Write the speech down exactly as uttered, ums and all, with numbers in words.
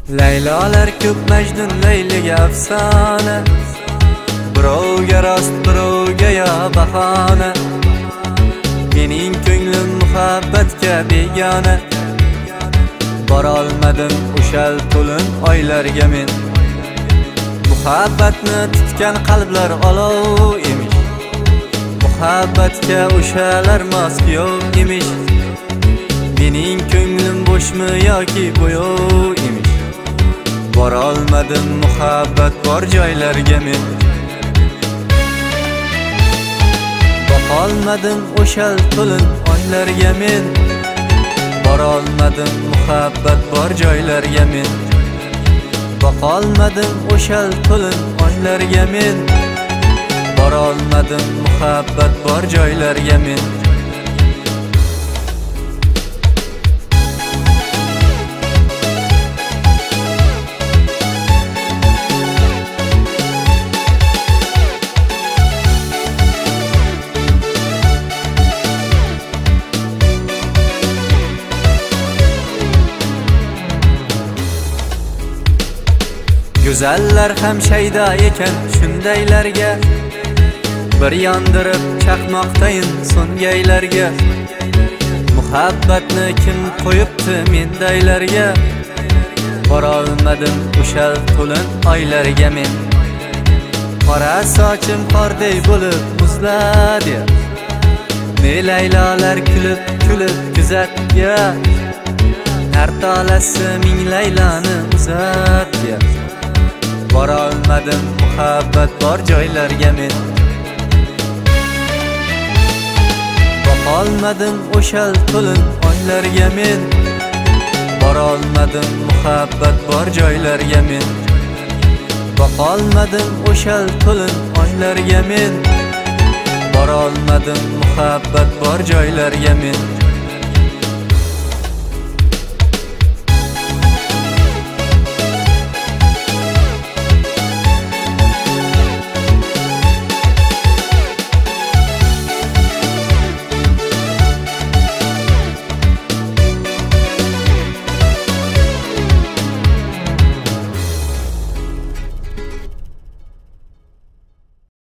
Laylolar ko'p, Majnun Layliga afsona. Birovga rost, birovga yo bahona. Mening ko'nglim muhabbatga begona. Borolmadim o'shal to'lin oylarga men. Muhabbatni tutgan qalblar olov emish. Muhabbatga o'shalar mos yo'q emish. Mening ko'nglim bo'shmi yoki bo'yoq emish. Borolmadim muhabbat bor joylarga men. Boqolmadim o'shal to'lin oylarga men. Borolmadim muhabbat bor joylarga men. Boqolmadim o'shal to'lin oylarga men. Borolmadim muhabbat bor joylarga men. Güzeller ham shayda ekan shundaylarga. Bir yondirib chaqmoqdayin so'ngaylarga. Muhabbatni kim qo'yibdi mendaylarga? Borolmadim o'shal to'lin oylarga men. Qora sochim qorday bo'lib muzladi. Ne laylolar kulib kulib kuzatga. Har tolasi ming layloni uzatga. Borolmadim muhabbat bor joylarga men. Boqolmadim o'shal to'lin oylarga men. Borolmadim muhabbat bor joylarga men. Boqolmadim o'shal to'lin oylarga men. Borolmadim muhabbat bor joylarga men.